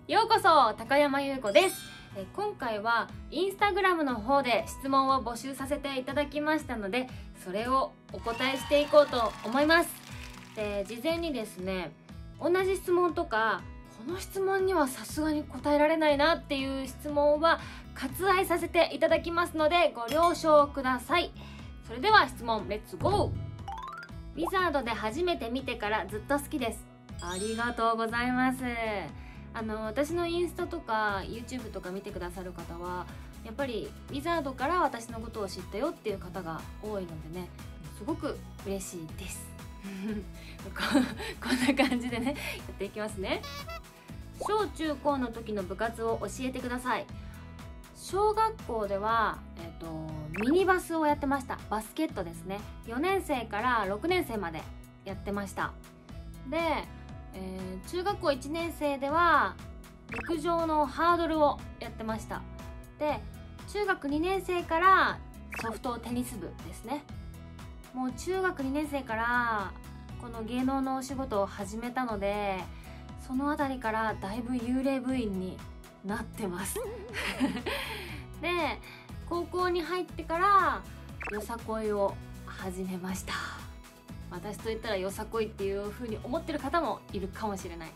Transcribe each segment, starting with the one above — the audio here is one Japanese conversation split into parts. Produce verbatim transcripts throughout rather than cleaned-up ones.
ようこそ、高山優子です。え今回はインスタグラムの方で質問を募集させていただきましたので、それをお答えしていこうと思います。で、事前にですね、同じ質問とかこの質問にはさすがに答えられないなっていう質問は割愛させていただきますので、ご了承ください。それでは質問レッツゴー。ウィザードで初めて見てからずっと好きです。ありがとうございます。あの私のインスタとか YouTube とか見てくださる方はやっぱりウィザードから私のことを知ったよっていう方が多いのでね、すごく嬉しいですこ, こんな感じでねやっていきますね。小中高の時の部活を教えてください。小学校では、えー、とミニバスをやってました。バスケットですね。よねん生からろくねん生までやってました。で、えー、中学校いちねん生では陸上のハードルをやってました。で、中学にねん生からソフトテニス部ですね。もう中学にねん生からこの芸能のお仕事を始めたので、そのあたりからだいぶ幽霊部員になってますで、高校に入ってからよさこいを始めました。私と言ったらよさこいっていう風に思ってる方もいるかもしれない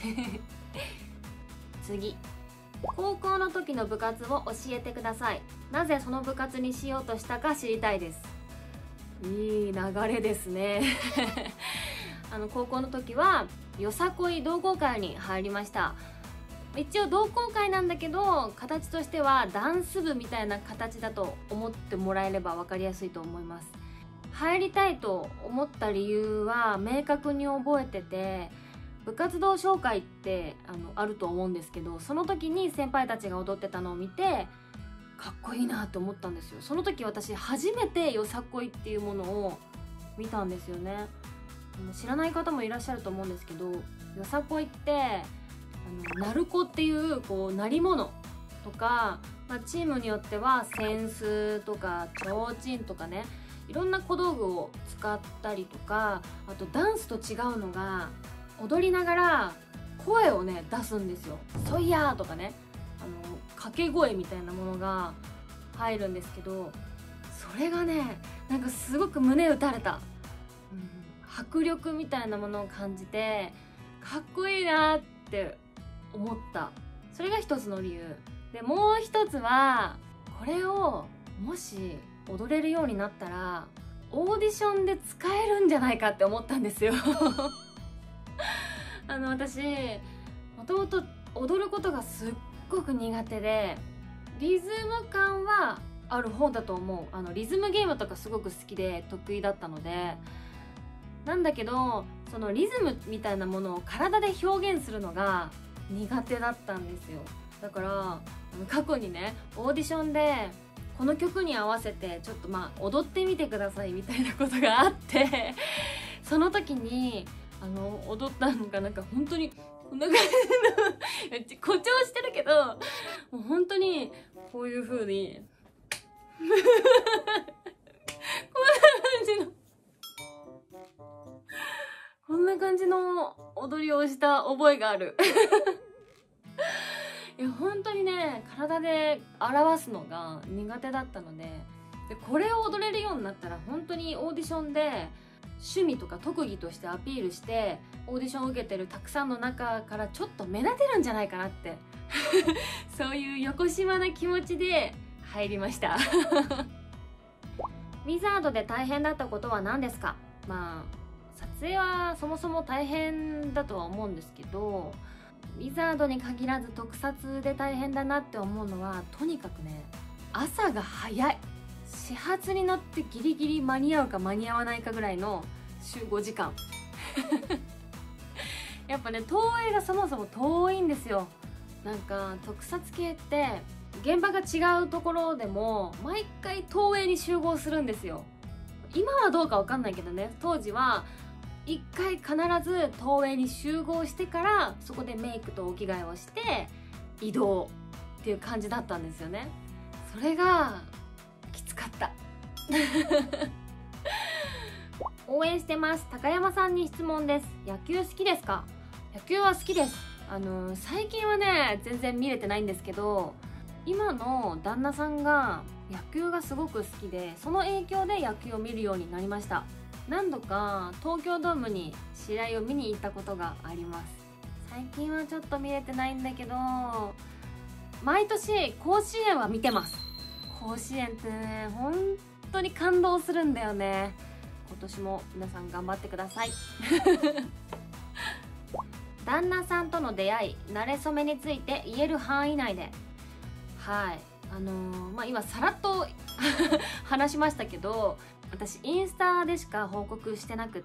次、高校の時の部活を教えてください。なぜその部活にしようとしたか知りたいです。いい流れですねあの高校の時はよさこい同好会に入りました。一応同好会なんだけど、形としてはダンス部みたいな形だと思ってもらえれば分かりやすいと思います。入りたいと思った理由は明確に覚えてて、部活動紹介ってあのあると思うんですけど、その時に先輩たちが踊ってたのを見てかっこいいなと思ったんですよ。その時私初めてよさこいっていうものを見たんですよね。知らない方もいらっしゃると思うんですけど、よさこいってあの鳴子っていうこう鳴り物とか、まあ、チームによっては扇子とか提灯とかね、いろんな小道具を使ったりとか、あとダンスと違うのが踊りながら声をね出すんですよ。そいやーとかね、あの掛け声みたいなものが入るんですけど、それがねなんかすごく胸打たれた、うん、迫力みたいなものを感じてかっこいいなって思った。それが一つの理由で、もう一つはこれをもし踊れるようになったらオーディションで使えるんじゃないかって思ったんですよあの私もともと踊ることがすっごく苦手で、リズム感はある方だと思う。あのリズムゲームとかすごく好きで得意だったので、なんだけどそのリズムみたいなものを体で表現するのが苦手だったんですよ。だから過去にねオーディションでこの曲に合わせてちょっとまあ踊ってみてくださいみたいなことがあってその時にあの踊ったのがなんか本当にこんな感じの誇張してるけど、もう本当にこういう風にこんな感じのこんな感じの踊りをした覚えがあるいや本当にね体で表すのが苦手だったので、でこれを踊れるようになったら本当にオーディションで趣味とか特技としてアピールしてオーディションを受けてるたくさんの中からちょっと目立てるんじゃないかなってそういう横島な気持ちで入りましたウィザードで大変だったことは何ですか？まあ撮影はそもそも大変だとは思うんですけど、ウィザードに限らず特撮で大変だなって思うのは、とにかくね朝が早い。始発に乗ってギリギリ間に合うか間に合わないかぐらいの集合時間やっぱね東映がそもそも遠いんですよ。なんか特撮系って現場が違うところでも毎回東映に集合するんですよ。今はどうかわかんないけどね、当時は一回必ず東映に集合してからそこでメイクとお着替えをして移動っていう感じだったんですよね。それがきつかった応援してます。高山さんに質問です。野球好きですか？野球は好きです。 あの最近はね全然見れてないんですけど、今の旦那さんが野球がすごく好きで、その影響で野球を見るようになりました。何度か東京ドームに試合を見に行ったことがあります。最近はちょっと見れてないんだけど、毎年甲子園は見てます。甲子園ってね本当に感動するんだよね。今年も皆さん頑張ってください旦那さんとの出会い、馴れ初めについて言える範囲内で。はい、あのー、まあ今さらっと話しましたけど、私インスタでしか報告してなくって、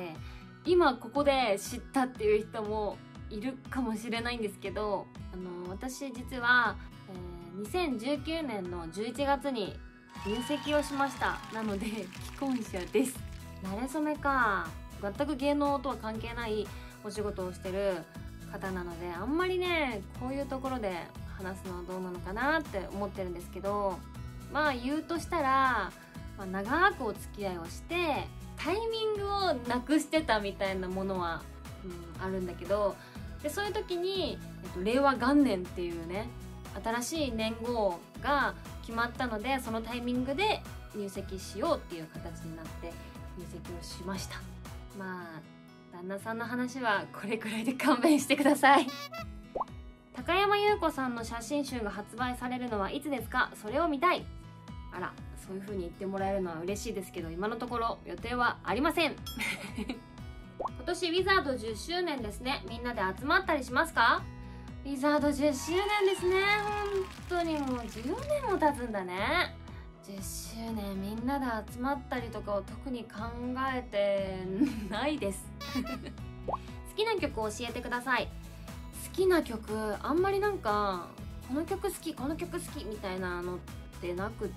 今ここで知ったっていう人もいるかもしれないんですけど、あのー、私実は、えー、にせんじゅうきゅうねんのじゅういちがつに入籍をしました。なので既婚者です。馴れ初めか、全く芸能とは関係ないお仕事をしてる方なので、あんまりねこういうところで話すのはどうなのかなって思ってるんですけど、まあ言うとしたら、まあ、長くお付き合いをしてタイミングをなくしてたみたいなものは、うん、あるんだけど、でそういう時に、えっと、令和元年っていうね新しい年号が決まったので、そのタイミングで入籍しようっていう形になって入籍をしました。まあ旦那さんの話はこれくらいで勘弁してください高山優子さんの写真集が発売されるのはいつですか？それを見たい。あら、そういう風に言ってもらえるのは嬉しいですけど、今のところ予定はありません今年ウィザードじゅっしゅうねんですね。みんなで集まったりしますか？ウィザードじゅっしゅうねんですね。本当にもうじゅうねんも経つんだね。じゅっしゅうねんみんなで集まったりとかを特に考えてないです好きな曲を教えてください。好きな曲、あんまりなんかこの曲好きこの曲好きみたいなのってなくって、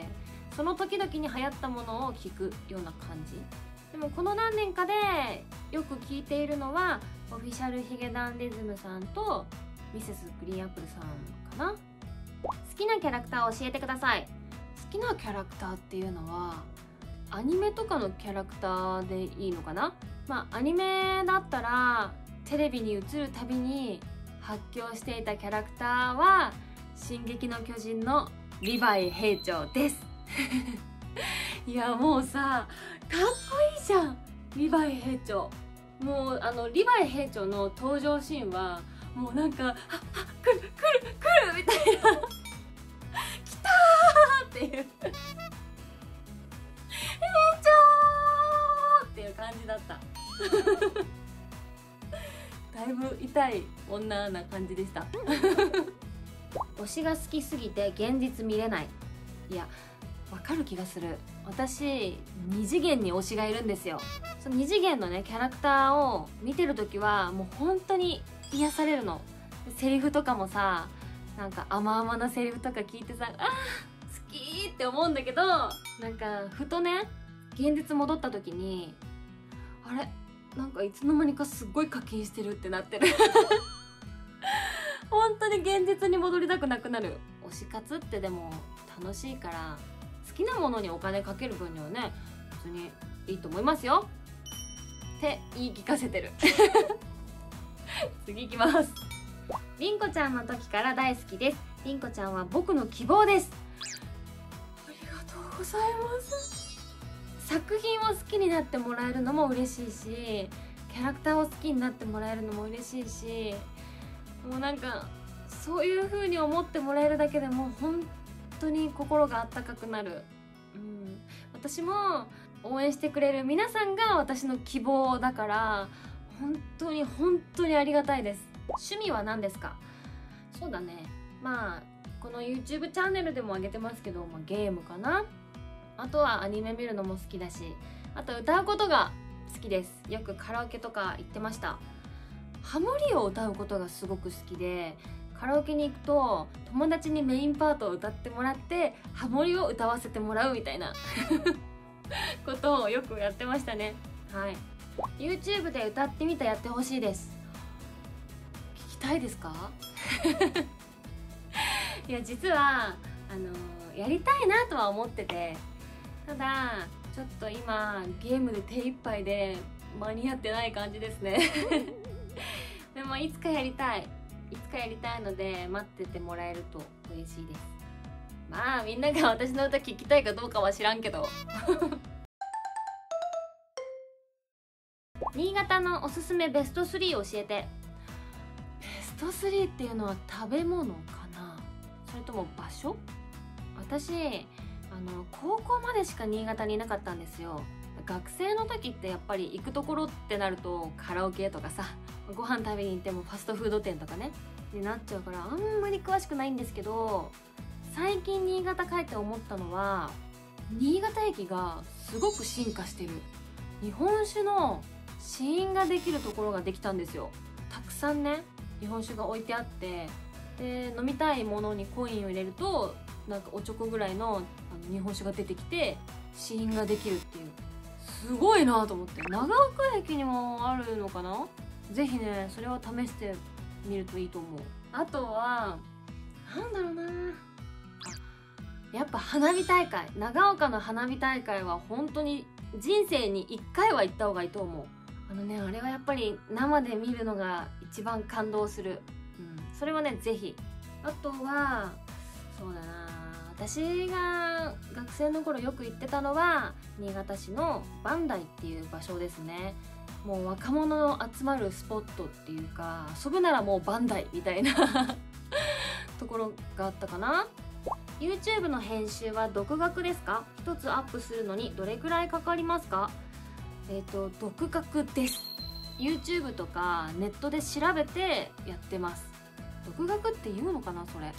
その時々に流行ったものを聴くような感じ。でもこの何年かでよく聴いているのはオフィシャルヒゲダンディズムさんとミセスグリーンアップルさんかな。好きなキャラクターを教えてください。好きなキャラクターっていうのはアニメとかのキャラクターでいいのかな。まあアニメだったらテレビに映るたびに発狂していたキャラクターは進撃の巨人のリヴァイ兵長ですいやもうさかっこいいじゃんリヴァイ兵長。もうあのリヴァイ兵長の登場シーンはもうなんか「あっ来る来る来る」みたいな「来たー!」っていう「兵長!」っていう感じだっただいぶ痛い女な感じでした推しが好きすぎて現実見れない。いやわかる気がする。私に次元に推しがいるんですよ。そのに次元のねキャラクターを見てる時はもう本当に癒されるの。セリフとかもさ、なんか甘々なセリフとか聞いてさ、あー好きって思うんだけど、なんかふとね現実戻った時にあれなんかいつの間にかすっごい課金してるってなってる本当に現実に戻りたくなくなる。推し活ってでも楽しいから好きなものにお金かける分にはね別にいいと思いますよって言い聞かせてる次行きます。りんこちゃんの時から大好きです。りんこちゃんは僕の希望です。ありがとうございます。作品を好きになってもらえるのも嬉しいし、キャラクターを好きになってもらえるのも嬉しいし、もうなんかそういう風に思ってもらえるだけでも本当に心があったかくなる、うん、私も応援してくれる皆さんが私の希望だから本当に本当にありがたいです。趣味は何ですか？そうだね、まあこの YouTube チャンネルでも上げてますけど、まあ、ゲームかな。あとはアニメ見るのも好きだし、あと歌うことが好きです。よくカラオケとか行ってました。ハモリを歌うことがすごく好きで、カラオケに行くと友達にメインパートを歌ってもらってハモリを歌わせてもらうみたいなことをよくやってましたね。はい、 YouTube で歌ってみたやってほしいです。聞きたいですかいや実はあのー、やりたいなとは思ってて、ただちょっと今ゲームで手一杯で間に合ってない感じですねでもいつかやりたいいつかやりたいので待っててもらえると嬉しいです。まあみんなが私の歌聴きたいかどうかは知らんけど新潟のおすすめベストスリー教えて。ベストスリーっていうのは食べ物かな、それとも場所？私あの高校までしか新潟にいなかったんですよ。学生の時ってやっぱり行くところってなるとカラオケとかさ、ご飯食べに行ってもファストフード店とかねになっちゃうから、あんまり詳しくないんですけど、最近新潟帰って思ったのは、新潟駅がすごく進化してる。日本酒の試飲ができるところができたんですよ。たくさんね日本酒が置いてあって、で飲みたいものにコインを入れるとなんかおちょこぐらいのあの日本酒が出てきて試飲ができるっていう、すごいなと思って。長岡駅にもあるのかな。ぜひねそれは試してみるといいと思う。あとはなんだろうな、やっぱ花火大会、長岡の花火大会は本当に人生にいっかいは行った方がいいと思う。あのねあれはやっぱり生で見るのが一番感動する、うん、それはねぜひ。あとはそうだな、私が学生の頃よく行ってたのは新潟市の磐梯っていう場所ですね。もう若者の集まるスポットっていうか、遊ぶならもう磐梯みたいなところがあったかな。 YouTube の編集は独学ですか？一つアップするのにどれくらいかかりますか？えっと独学です。 YouTube とかネットで調べてやってます。独学っていうのかなそれ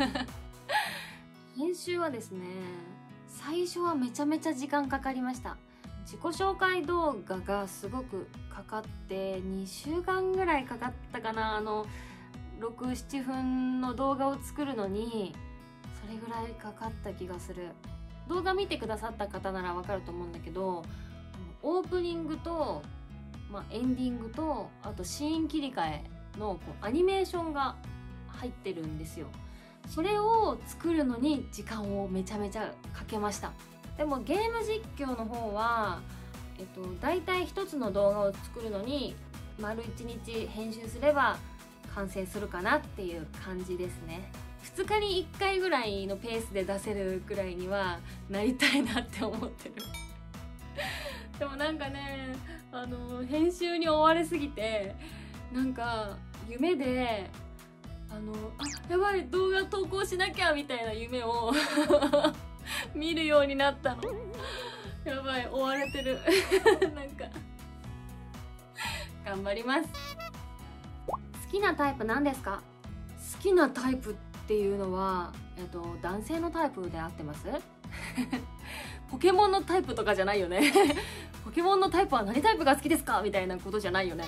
編集はですね、最初はめちゃめちゃ時間かかりました。自己紹介動画がすごくかかってにしゅうかんぐらいかかったかな。あのろく、ななふんの動画を作るのにそれぐらいかかった気がする。動画見てくださった方ならわかると思うんだけど、オープニングと、まあ、エンディングとあとシーン切り替えのこうアニメーションが入ってるんですよ。それを作るのに時間をめちゃめちゃかけました。でもゲーム実況の方は、えっと、大体一つの動画を作るのに丸いちにち編集すれば完成するかなっていう感じですね。ふつかにいっかいぐらいのペースで出せるぐらいにはなりたいなって思ってるでもなんかね、あの編集に追われすぎて、なんか夢であのあやばい動画投稿しなきゃみたいな夢を見るようになったの。やばい追われてるなんか頑張ります。好きなタイプ何ですか？好きなタイプっていうのは、えっと、男性のタイプで合ってますポケモンのタイプとかじゃないよねポケモンのタイプは何タイプが好きですかみたいなことじゃないよね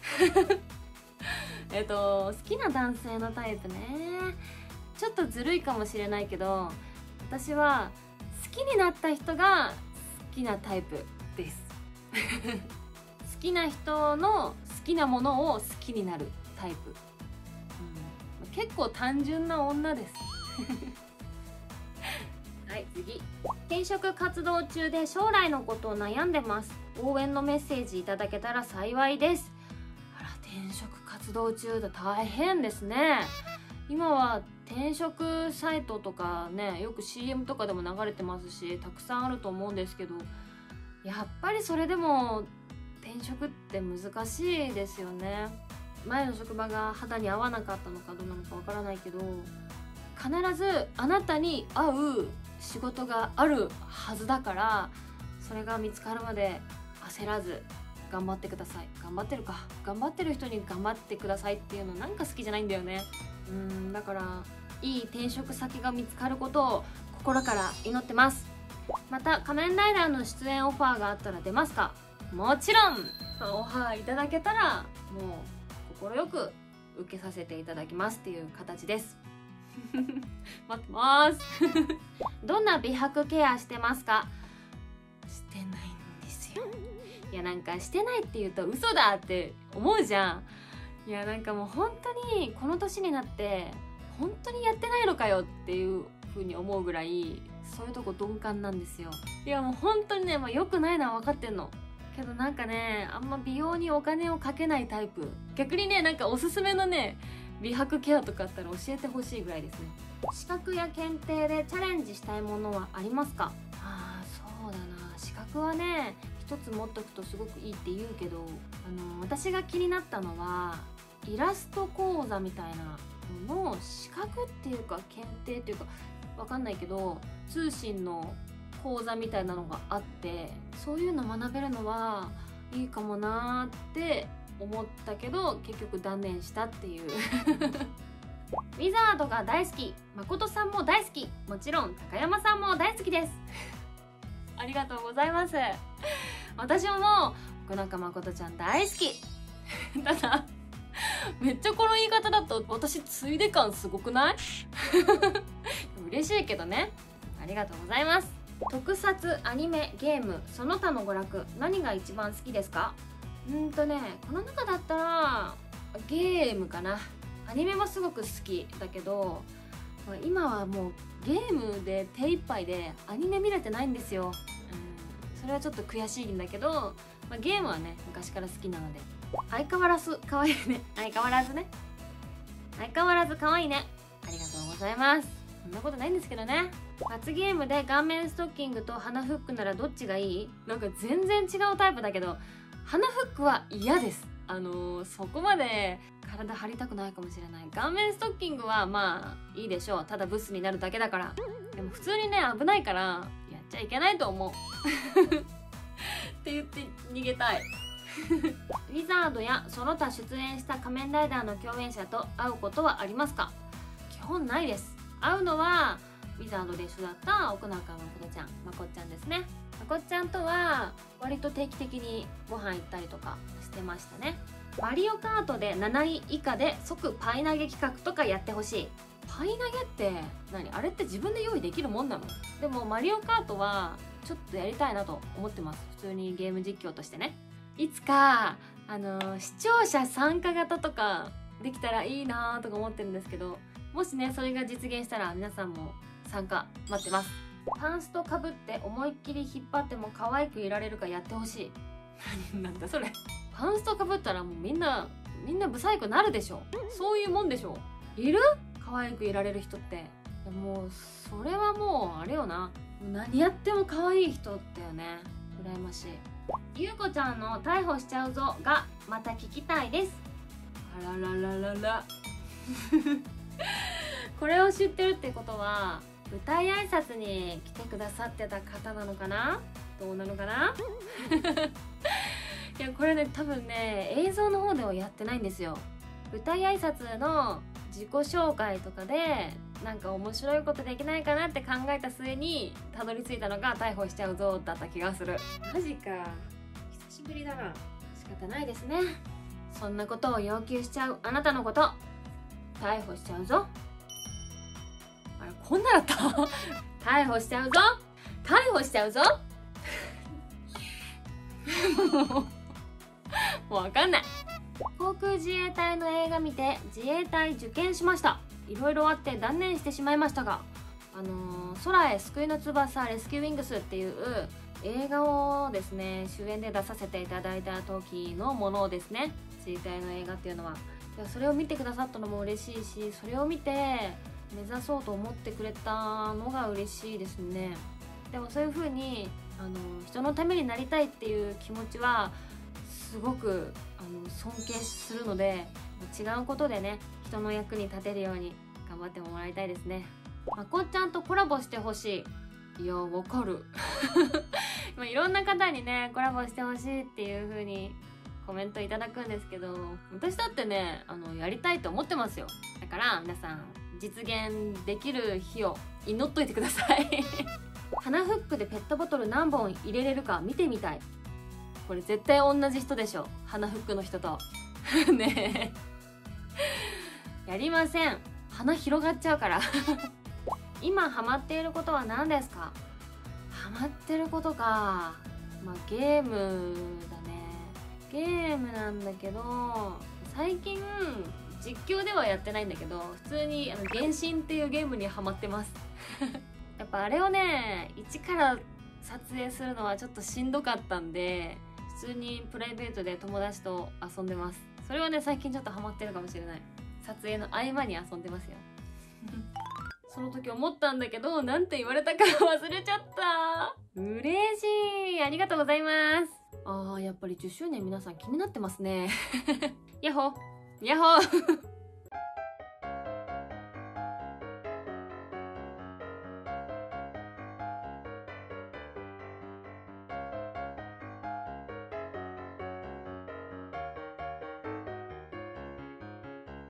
えっと好きな男性のタイプね、ちょっとずるいかもしれないけど、私は好きになった人が好きなタイプです好きな人の好きなものを好きになるタイプ、うん、結構単純な女ですはい次。転職活動中で将来のことを悩んでます。応援のメッセージいただけたら幸いです。あら、転職活動中だ、大変ですね。今は転職サイトとかね、よく シーエム とかでも流れてますし、たくさんあると思うんですけど、やっぱりそれでも転職って難しいですよね。前の職場が肌に合わなかったのかどうなのかわからないけど、必ずあなたに合う仕事があるはずだから、それが見つかるまで焦らず頑張ってください。頑張ってるか頑張ってる人に頑張ってくださいっていうのなんか好きじゃないんだよね。うーんだからいい転職先が見つかることを心から祈ってます。また仮面ライダーの出演オファーがあったら出ますか？もちろんオファーいただけたらもう快く受けさせていただきますっていう形です待ってますどんな美白ケアしてますか？してないんですよ。いやなんかしてないって言うと嘘だって思うじゃん。いやなんかもう本当にこの年になって本当にやってないのかよっていう風に思うぐらい、そういうとこ鈍感なんですよ。いやもう本当にね、まあ、良くないのは分かってんの。 けどなんかね、あんま美容にお金をかけないタイプ。逆にね、なんかおすすめのね美白ケアとかあったら教えてほしいぐらいですね。資格や検定でチャレンジしたいものはありますか？あー、そうだな、資格はね一つ持っとくとすごくいいって言うけど、あの私が気になったのはイラスト講座みたいなのの資格っていうか検定っていうかわかんないけど、通信の講座みたいなのがあって、そういうの学べるのはいいかもなーって思ったけど結局断念したっていうウィザードが大好き、誠さんも大好き、もちろん高山さんも大好きですありがとうございます。私ももう福中誠ちゃん大好きただめっちゃこの言い方だと私ついで感すごくない嬉しいけどね。ありがとうございます。特撮、アニメ、ゲーム、その他の娯楽、何が一番好きですか？うんとね、この中だったらゲームかな。アニメもすごく好きだけど、今はもうゲームで手一杯でアニメ見れてないんですよ。うん、それはちょっと悔しいんだけど、まあ、ゲームはね昔から好きなので。相変わらず可愛いね。相変わらずね相変わらず可愛いね。ありがとうございます。そんなことないんですけどね。罰ゲームで顔面ストッキングと鼻フックならどっちがいい？なんか全然違うタイプだけど、鼻フックは嫌です。あのー、そこまで体張りたくないかもしれない。顔面ストッキングはまあいいでしょう。ただブスになるだけだから。でも普通にね危ないからやっちゃいけないと思うって言って逃げたいウィザードやその他出演した仮面ライダーの共演者と会うことはありますか？基本ないです。会うのはウィザードで一緒だった奥中誠ちゃん、まこっちゃんですね。まこっちゃんとは割と定期的にご飯行ったりとかしてましたね。マリオカートでなない以下で即パイ投げ企画とかやってほしい。パイ投げって何？あれって自分で用意できるもんなの？でもマリオカートはちょっとやりたいなと思ってます。普通にゲーム実況としてね。いつかあのー、視聴者参加型とかできたらいいなーとか思ってるんですけど、もしねそれが実現したら皆さんも参加待ってます。パンストかぶって思いっきり引っ張っても可愛くいられるかやってほしいなんだそれ。パンストかぶったらもうみんなみんなブサイクなるでしょ。そういうもんでしょ。いる？可愛くいられる人って。もうそれはもうあれよな、何やっても可愛い人だよね。羨ましい。ゆうこちゃんの逮捕しちゃうぞがまた聞きたいです。あらららららこれを知ってるってことは舞台挨拶に来てくださってた方なのかな？どうなのかないやこれね多分ね映像の方ではやってないんですよ。舞台挨拶の自己紹介とかでなんか面白いことできないかなって考えた末にたどり着いたのが逮捕しちゃうぞだった気がする。マジか、久しぶりだな。仕方ないですね。そんなことを要求しちゃうあなたのこと逮捕しちゃうぞ。あれこんなだった逮捕しちゃうぞ逮捕しちゃうぞもうもうわかんない。航空自衛隊の映画見て自衛隊受験しました。いろいろあって断念してしまいましたが、あのー、空へ救いの翼レスキューウィングスっていう映画をですね主演で出させていただいた時のものですね。自衛隊の映画っていうのは。いやそれを見てくださったのも嬉しいし、それを見て目指そうと思ってくれたのが嬉しいですね。でもそういう風にあの人のためになりたいっていう気持ちはすごくあの尊敬するので、違うことでね人の役に立てるように頑張ってもらいたいですね。まこっちゃんとコラボしてほしい。いやわかるまあいろんな方にねコラボしてほしいっていう風にコメントいただくんですけど、私だってねあのやりたいと思ってますよ。だから皆さん実現できる日を祈っといてください鼻フックでペットボトル何本入れれるか見てみたい。これ絶対同じ人でしょ、鼻フックの人とねえやりません。鼻広がっちゃうから今ハマっていることは何ですか？ハマってることか、まあゲームだね。ゲームなんだけど最近実況ではやってないんだけど普通にあの原神っていうゲームにハマってますやっぱあれをね一から撮影するのはちょっとしんどかったんで、 普通にプライベートで友達と遊んでます。それはね最近ちょっとハマってるかもしれない。撮影の合間に遊んでますよその時思ったんだけど、なんて言われたか忘れちゃった。嬉しい、ありがとうございます。あー、やっぱりじゅっしゅうねん皆さん気になってますねやっほーやっほー